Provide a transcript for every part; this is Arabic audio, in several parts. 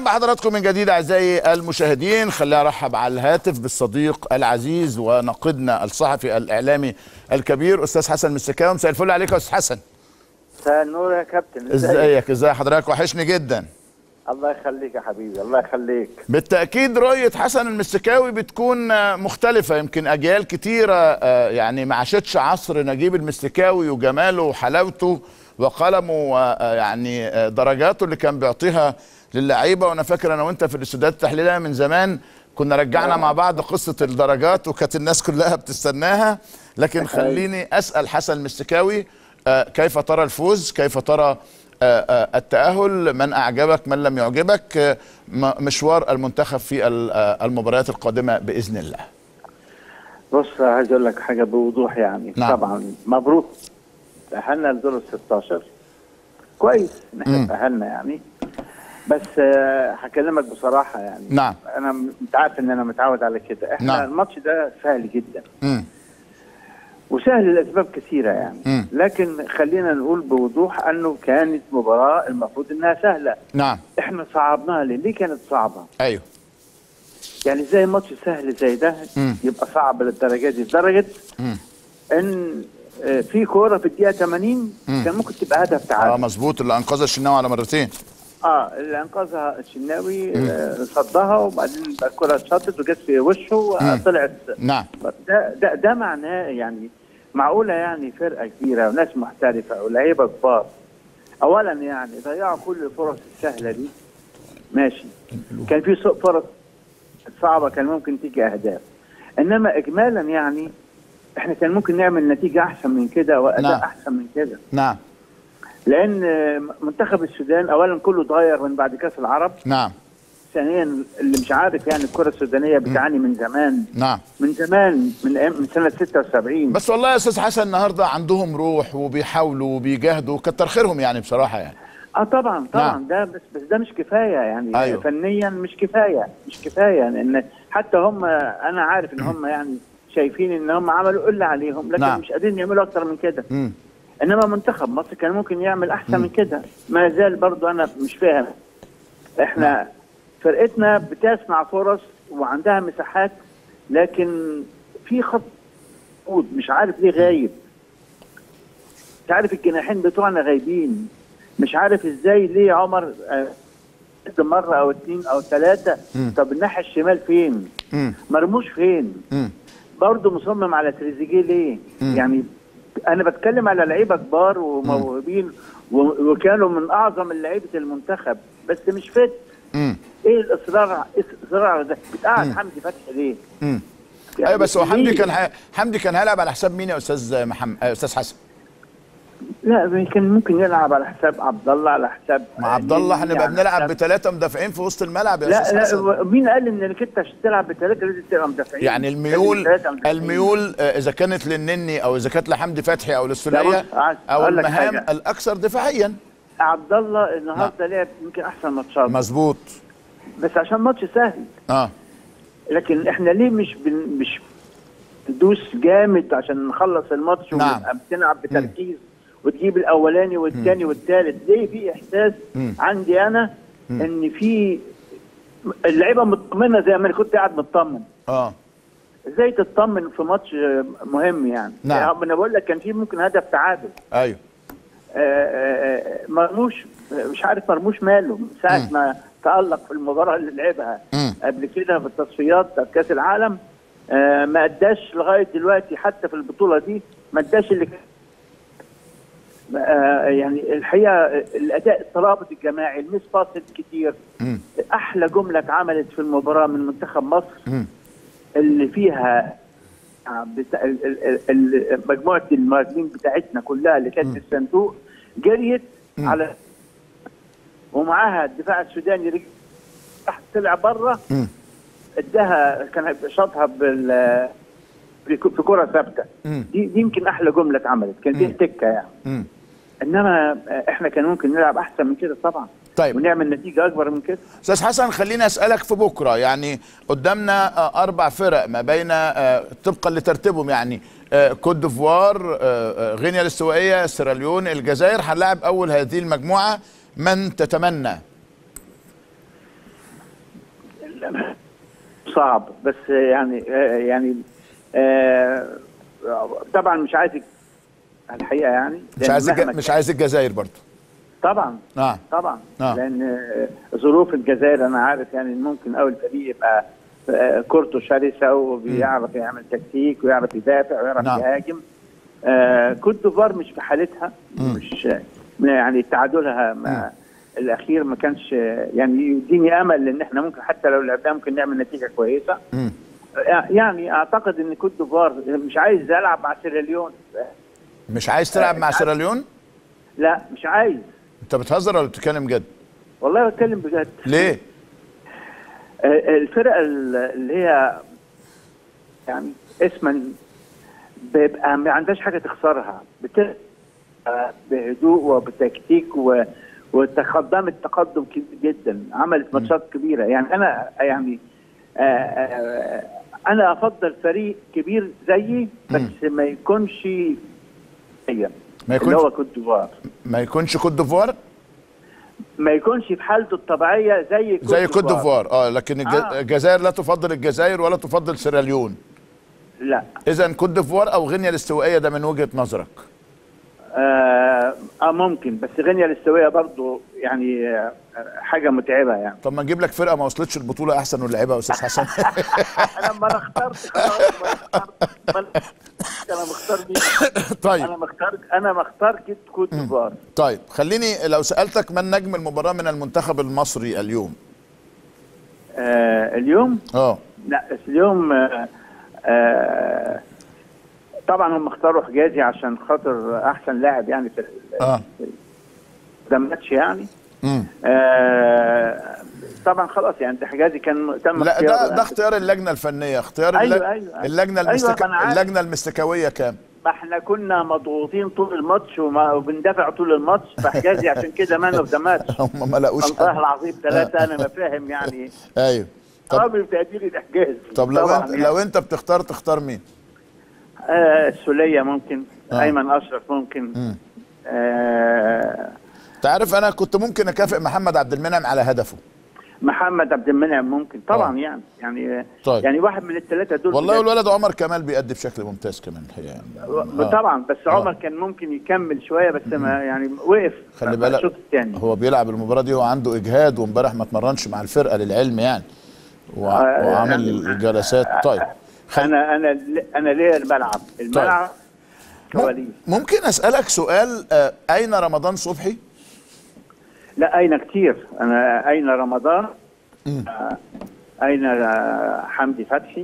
بحضراتكم من جديد اعزائي المشاهدين. خلينا ارحب على الهاتف بالصديق العزيز وناقدنا الصحفي الاعلامي الكبير استاذ حسن مستكاوي. مساء الفل عليك يا استاذ حسن. مساء النور يا كابتن. ازيك؟ ازي حضرتك؟ وحشني جدا. الله يخليك يا حبيبي، الله يخليك. بالتاكيد رؤيه حسن المستكاوي بتكون مختلفه، يمكن اجيال كتيره يعني ما عاشتش عصر نجيب المستكاوي وجماله وحلاوته وقلمه ويعني درجاته اللي كان بيعطيها للعيبه. وانا فاكر انا وانت في الاستوديوهات التحليليه من زمان كنا رجعنا مع بعض قصه الدرجات وكانت الناس كلها بتستناها. لكن خليني اسال حسن المستكاوي، كيف ترى الفوز؟ كيف ترى التأهل؟ من أعجبك؟ من لم يعجبك؟ مشوار المنتخب في المباريات القادمة بإذن الله. بص، عايز أقول لك حاجة بوضوح يعني. نعم. طبعا مبروك، تأهلنا لدور ال 16 كويس إن احنا تأهلنا يعني. بس هكلمك بصراحة يعني. نعم. أنا عارف إن أنا متعود على كده. احنا نعم. الماتش ده سهل جدا. وسهل لأسباب كثيرة يعني. لكن خلينا نقول بوضوح أنه كانت مباراة المفروض أنها سهلة. نعم. احنا صعبناها ليه كانت صعبة؟ أيوه. يعني زي ماتش سهل زي ده يبقى صعب للدرجة دي، لدرجة ان في كورة في الدقيقة 80 كان ممكن تبقى هدف تعادل. مظبوط، اللي انقذها الشناوي على مرتين. اللي انقذها الشناوي صدها، وبعدين الكرة اتشطت وجت في وشه وطلعت. نعم. ده معناه يعني معقولة يعني فرقة كبيرة وناس محترفة ولاعيبة كبار اولا يعني ضيعوا كل الفرص السهلة دي. ماشي، كان في فرص صعبة كان ممكن تيجي أهداف، إنما إجمالا يعني إحنا كان ممكن نعمل نتيجة أحسن من كده وأداء نعم. أحسن من كده. نعم. لأن منتخب السودان أولا كله اتغير من بعد كأس العرب. نعم. ثانيا اللي مش عارف يعني الكرة السودانية بتعاني من زمان. نعم. من زمان، من سنة 76. بس والله يا أستاذ حسن النهارده عندهم روح وبيحاولوا وبيجاهدوا، كتر خيرهم يعني بصراحة يعني. طبعا نعم. ده بس ده مش كفايه يعني. أيوه. فنيا مش كفايه لان حتى هم، انا عارف ان هم يعني شايفين ان هم عملوا اللي عليهم، لكن نعم. مش قادرين يعملوا اكتر من كده. انما منتخب مصر كان ممكن يعمل احسن من كده. ما زال برضو انا مش فاهم. احنا فرقتنا بتصنع فرص وعندها مساحات، لكن في خط مش عارف ليه غايب. مش عارف الجناحين بتوعنا غايبين. مش عارف ازاي ليه عمر مرة او اتنين او ثلاثة. طب الناحية الشمال فين؟ مرموش فين؟ برضه مصمم على تريزيجيه ليه؟ يعني انا بتكلم على لعيبة كبار وموهوبين وكانوا من اعظم لعيبة المنتخب، بس مش فت. ايه الاصرار ده؟ بتقعد حمدي فتحي ليه؟ يعني ايوه، بس هو حمدي كان هيلعب على حساب مين يا استاذ استاذ حسن؟ لا، كان ممكن يلعب على حساب عبد الله، على حساب مع عبد الله هنبقى بنلعب بثلاثه مدافعين في وسط الملعب يا استاذ حسن. لا، مين قال انك انت عشان تلعب بثلاثه لازم تبقى مدافعين؟ يعني الميول اذا كانت للنني او اذا كانت لحمدي فتحي او للسوليه او المهام الاكثر دفاعيا. عبد الله النهارده لعب يمكن احسن ماتشات. مظبوط، بس عشان ماتش سهل. لكن احنا ليه مش تدوس جامد عشان نخلص الماتش؟ نعم. وبتلعب بتركيز وتجيب الاولاني والثاني والثالث. ليه في احساس عندي انا ان في اللعيبه مطمنه زي ما انا كنت قاعد مطمن. ازاي تطمن في ماتش مهم يعني؟ نعم. انا بقول لك كان في ممكن هدف تعادل. ايوه. مرموش، مش عارف مرموش ماله من ساعه ما تألق في المباراه اللي لعبها قبل كده في التصفيات بتاعت كاس العالم. ما اداش لغايه دلوقتي حتى في البطوله دي، ما اداش اللي يعني الحقيقه الاداء، الترابط الجماعي، الميس باس كتير. احلى جمله اتعملت في المباراه من منتخب مصر اللي فيها مجموعه المهاجمين بتاعتنا كلها اللي كانت في الصندوق جريت على ومعاها الدفاع السوداني رجع تحت طلع بره، اداها كان شاطها في كره ثابته. دي يمكن احلى جمله اتعملت، كان دي تكه يعني. انما احنا كان ممكن نلعب احسن من كده طبعا. طيب، ونعمل نتيجه اكبر من كده. استاذ حسن خليني اسالك في بكره، يعني قدامنا 4 فرق ما بين طبقا لترتيبهم يعني كوت ديفوار، غينيا الاستوائيه، سيراليون، الجزائر. هنلاعب اول هذه المجموعه. من تتمنى صعب، بس يعني طبعا مش عايز الحقيقه، يعني مش عايز الجزائر برضه. طبعا طبعا لان ظروف الجزائر انا عارف، يعني ممكن اول فريق يبقى كورته شرسه وبيعرف يعمل تكتيك ويعرف يدافع ويعرف يهاجم. كوت ديفوار مش في حالتها، مش يعني تعادلها الاخير ما كانش يعني يديني امل ان احنا ممكن حتى لو لعبناها ممكن نعمل نتيجه كويسه. يعني اعتقد ان كوت ديفوار مش عايز العب مع سيراليون. مش عايز تلعب مع سيراليون؟ لا مش عايز. انت بتهزر ولا بتتكلم جد؟ والله بتكلم بجد. ليه؟ الفرق اللي هي يعني اسما بيبقى ما عندهاش حاجه تخسرها، بهدوء وبتكتيك وتقدمت تقدم كبير جدا، عملت ماتشات كبيره. يعني انا افضل فريق كبير زيي بس ما يكونش اللي هو كوت ديفوار. ما يكونش كوت ديفوار؟ ما يكونش في حالته الطبيعيه زي كوت ديفوار. لكن الجزائر لا تفضل الجزائر ولا تفضل سيراليون. لا. اذا كوت ديفوار او غينيا الاستوائيه ده من وجهه نظرك؟ ممكن، بس غينيا الاستوائيه برضه يعني حاجه متعبه يعني. طب ما نجيب لك فرقه ما وصلتش البطوله احسن ونلعبها يا استاذ حسن. انا اخترت خلاص. انا مختار مين؟ طيب انا مختار كوت ديفوار. طيب خليني لو سالتك من نجم المباراه من المنتخب المصري اليوم؟ اليوم؟ لا اليوم طبعا هم اختاروا حجازي عشان خاطر احسن لاعب يعني في ده ماتش يعني. طبعا خلاص يعني حجازي كان تم لا ده اختيار اللجنه الفنيه، اختيار اللجنه المستكاويه كام؟ ما احنا كنا مضغوطين طول الماتش وبندافع طول الماتش، فحجازي عشان كده مان اوف ذا ماتش. هم ما لاقوش والله العظيم 3 انا ما فاهم يعني. ايوه رامي بتقديري الحجازي. طب لو انت بتختار تختار مين؟ السولية ممكن، ايمن اشرف ممكن. تعرف انا كنت ممكن اكافئ محمد عبد المنعم على هدفه. محمد عبد المنعم ممكن طبعا. يعني طيب. يعني واحد من الثلاثه دول. والله الولد عمر كمال بيأدي بشكل ممتاز كمان يعني. طبعا بس عمر كان ممكن يكمل شويه بس ما يعني وقف. خلي بالك هو بيلعب المباراه دي، هو عنده اجهاد وامبارح ما اتمرنش مع الفرقه للعلم يعني وعامل جلسات. طيب انا ليه الملعب طيب. ممكن اسالك سؤال؟ اين رمضان صبحي؟ لا اين كتير. انا اين رمضان؟ اين حمدي فتحي؟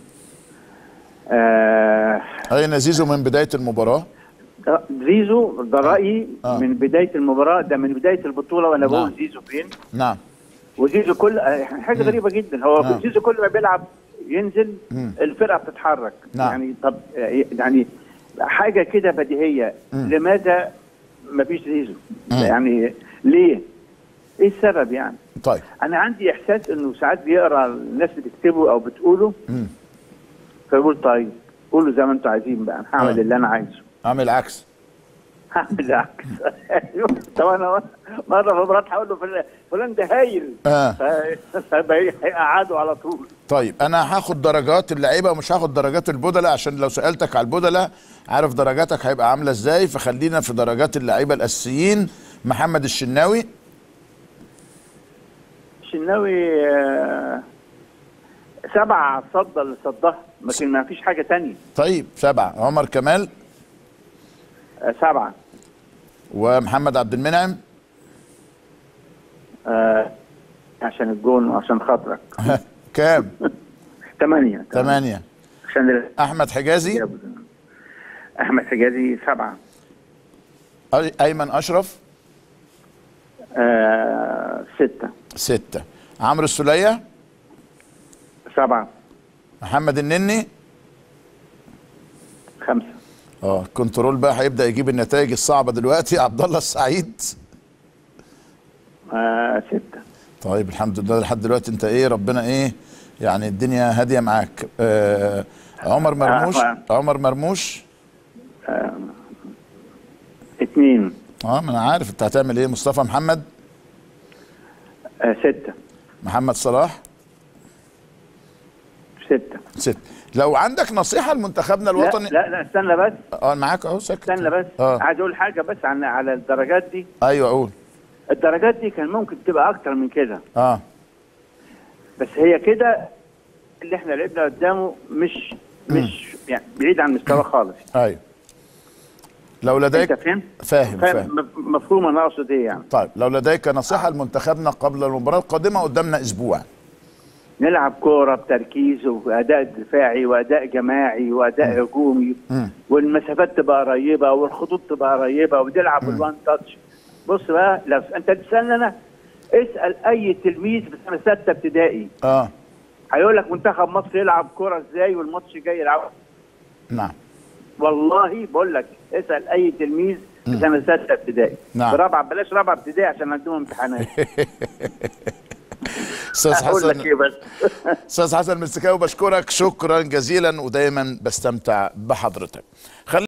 اين زيزو من بدايه المباراه؟ زيزو ده رايي من بدايه المباراه، ده من بدايه البطوله وانا بقول زيزو فين. نعم. وزيزو كل يعني حاجه غريبه جدا، هو زيزو كل ما بيلعب ينزل الفرقه بتتحرك. يعني طب يعني حاجه كده بديهيه. لماذا ما فيش زيزو؟ يعني ليه؟ ايه السبب يعني؟ طيب انا عندي احساس انه ساعات بيقرا الناس اللي بتكتبه او بتقوله فيقول طيب قولوا زي ما انتم عايزين بقى، انا هعمل اللي انا عايزه. اعمل عكس. هعمل العكس. طب انا مره في مرات هقول له فلان ده هايل هيقعدوا على طول. طيب انا هاخد درجات اللعيبه ومش هاخد درجات البدلاء، عشان لو سالتك على البدلاء عارف درجاتك هيبقى عامله ازاي، فخلينا في درجات اللعيبه الاساسيين. محمد الشناوي. الشناوي 7 صد اللي صدها، لكن ما فيش حاجه ثانيه. طيب 7. عمر كمال 7. ومحمد عبد المنعم عشان الجون وعشان خاطرك. كام؟ 8. عشان احمد حجازي. احمد حجازي 7. ايمن اشرف 6. عمرو السولية 7. محمد النني 5. الكنترول بقى هيبدأ يجيب النتائج الصعبة دلوقتي. عبد الله السعيد 6. طيب الحمد لله لحد دلوقتي انت ربنا يعني الدنيا هادية معاك. عمر مرموش 2. ما انا عارف انت هتعمل ايه. مصطفى محمد 6. محمد صلاح 6. لو عندك نصيحه لمنتخبنا الوطني. لا استنى بس. معاك اهو ساكت. استنى بس. عايز اقول حاجه بس على الدرجات دي. ايوه قول. الدرجات دي كان ممكن تبقى اكتر من كده. بس هي كده اللي احنا لعبنا قدامه مش يعني بعيد عن المستوى خالص. ايوه. لو لديك انت فاهم مفهوم انا اقصد ايه يعني. طيب لو لديك نصيحه لمنتخبنا قبل المباراه القادمه، قدامنا اسبوع. نلعب كوره بتركيز واداء دفاعي واداء جماعي واداء هجومي، والمسافات تبقى قريبه والخطوط تبقى قريبه، ونلعب بالوان تاتش. بص بقى، لو انت تسالني انا، اسال اي تلميذ في سنه 6 ابتدائي هيقول لك منتخب مصر يلعب كوره ازاي والماتش جاي يلعب. نعم والله بقول لك، اسال اي تلميذ في سنه 6 ابتدائي. نعم. برابعه، بلاش رابعه ابتدائي عشان عندهم امتحانات. استاذ حسن، بس استاذ حسن المستكاوي، بشكرك شكرا جزيلا ودايما بستمتع بحضرتك.